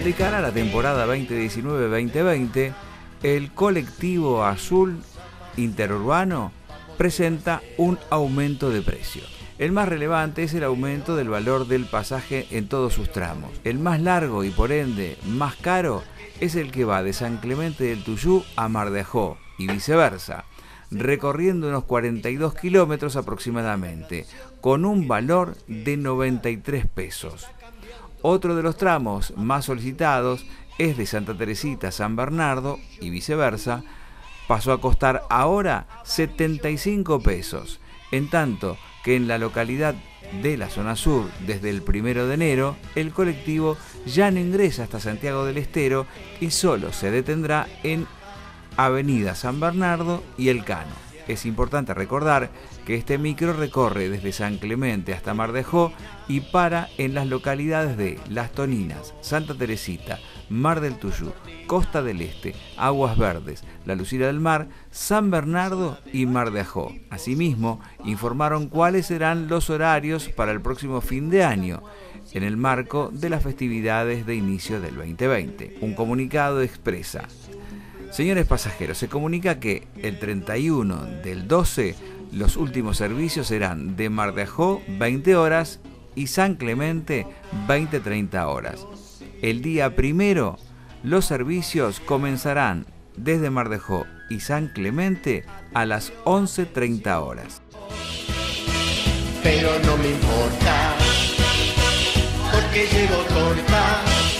De cara a la temporada 2019-2020, el colectivo azul interurbano presenta un aumento de precio. El más relevante es el aumento del valor del pasaje en todos sus tramos. El más largo y por ende más caro es el que va de San Clemente del Tuyú a Mar de Ajó y viceversa, recorriendo unos 42 kilómetros aproximadamente, con un valor de 93 pesos. Otro de los tramos más solicitados es de Santa Teresita a San Bernardo y viceversa, pasó a costar ahora 75 pesos, en tanto que en la localidad de la zona sur, desde el 1 de enero, el colectivo ya no ingresa hasta Santiago del Estero y solo se detendrá en Avenida San Bernardo y Elcano. Es importante recordar que este micro recorre desde San Clemente hasta Mar de Ajó y para en las localidades de Las Toninas, Santa Teresita, Mar del Tuyú, Costa del Este, Aguas Verdes, La Lucila del Mar, San Bernardo y Mar de Ajó. Asimismo, informaron cuáles serán los horarios para el próximo fin de año, en el marco de las festividades de inicio del 2020. Un comunicado expresa: señores pasajeros, se comunica que el 31 del 12 los últimos servicios serán de Mar de Ajó 20 horas y San Clemente 20-30 horas. El día 1 los servicios comenzarán desde Mar de Ajó y San Clemente a las 11:30 horas. Pero no me importa, porque llevo torta.